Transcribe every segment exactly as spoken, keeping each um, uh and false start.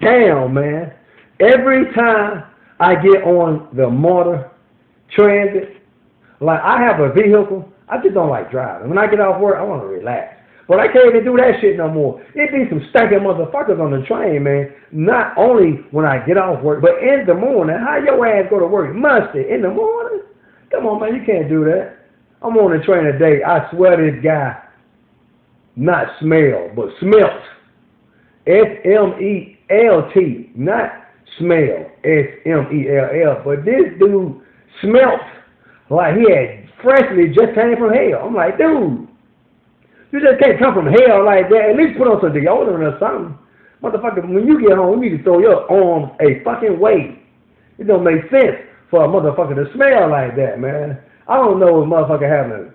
Damn, man. Every time I get on the motor transit, like I have a vehicle, I just don't like driving. When I get off work, I want to relax. But I can't even do that shit no more. It be some stinking motherfuckers on the train, man. Not only when I get off work, but in the morning. How your ass go to work? Musty in the morning? Come on, man. You can't do that. I'm on the train today. I swear this guy, not smell, but smelt. S M E L T, not smell. S M E L L. But this dude smelt like he had freshly just came from hell. I'm like, dude, you just can't come from hell like that. At least put on some deodorant or something. Motherfucker, when you get home, you need to throw your arms a fucking way. It don't make sense for a motherfucker to smell like that, man. I don't know what motherfucker having.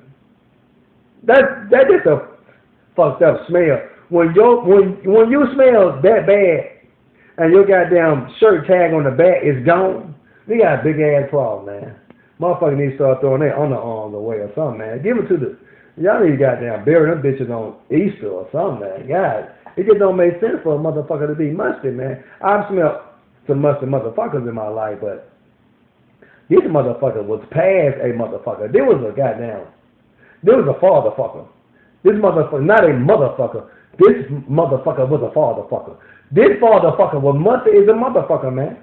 That that just a fucked up smell. When your when when you smell that bad and your goddamn shirt tag on the back is gone, they got a big ass problem, man. Motherfucker need to start throwing their underarms away or something, man. Give it to the y'all need to goddamn bury them bitches on Easter or something, man. God, it just don't make sense for a motherfucker to be musty, man. I've smelled some musty motherfuckers in my life, but this motherfucker was past a motherfucker. There was a goddamn, there was a fatherfucker. This motherfucker, not a motherfucker. This motherfucker was a fatherfucker. This fatherfucker was musty as a motherfucker, man.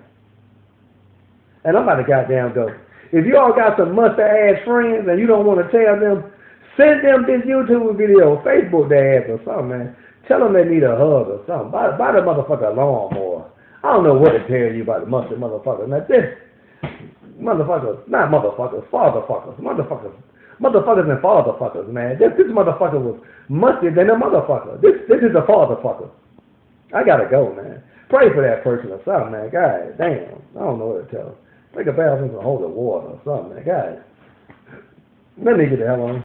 And I'm about to goddamn go. If you all got some musty ass friends and you don't want to tell them, send them this YouTube video, Facebook their ass or something, man. Tell them they need a hug or something. Buy, buy the motherfucker a lawnmower. I don't know what to tell you about the musty motherfucker. Now this motherfuckers, not motherfuckers, fatherfuckers, motherfuckers. Motherfuckers and fatherfuckers, man. This, this motherfucker was mustier than a motherfucker. This this is a fatherfucker. I gotta go, man. Pray for that person or something, man. God damn. I don't know what to tell him. Take a bath in some holy water or something, man. God. Let me get the hell on.